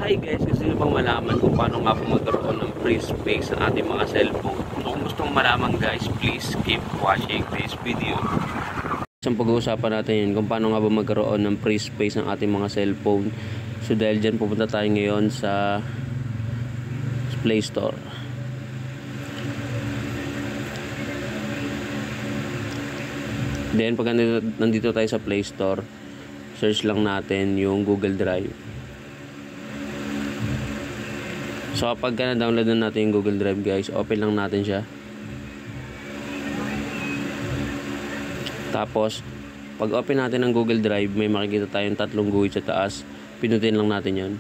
Hi guys, gusto nyo bang malaman kung paano nga po magkaroon ng free space sa ating mga cellphone? So, kung gusto mong malaman guys, please keep watching this video. Isang pag-uusapan natin yun kung paano nga ba magkaroon ng free space ng ating mga cellphone. So dahil dyan, pupunta tayo ngayon sa Play Store. Then pag nandito tayo sa Play Store, search lang natin yung Google Drive. So kapag na-download na natin yung Google Drive guys, open lang natin siya. Tapos pag open natin ng Google Drive, may makikita tayong tatlong guhit sa taas. Pinutin lang natin yon.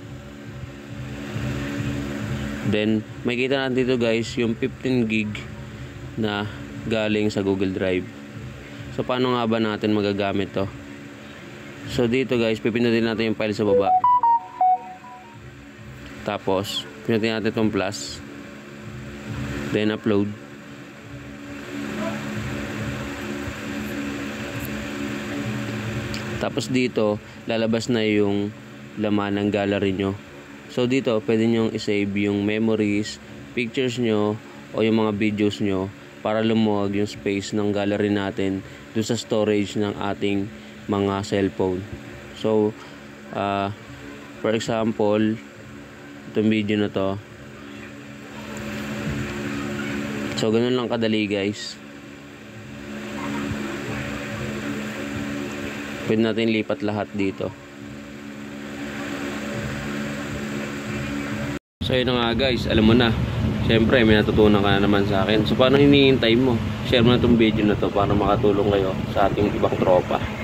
Then makikita natin dito guys yung 15 gig na galing sa Google Drive. So paano nga ba natin magagamit to? So dito guys, pipinutin natin yung file sa baba. Tapos pinutin natin itong plus. Then upload. Tapos dito lalabas na yung laman ng gallery nyo. So dito pwede nyo i-save yung memories, pictures nyo o yung mga videos nyo para lumuwag yung space ng gallery natin dun sa storage ng ating mga cellphone. So for example, itong video na to, so ganun lang kadali guys. Pwede natin lipat lahat dito. So yun na nga guys, alam mo na, syempre may natutunan ka na naman sa akin. So paano hinihintay mo? Share mo na itong video na to para makatulong kayo sa ating ibang tropa.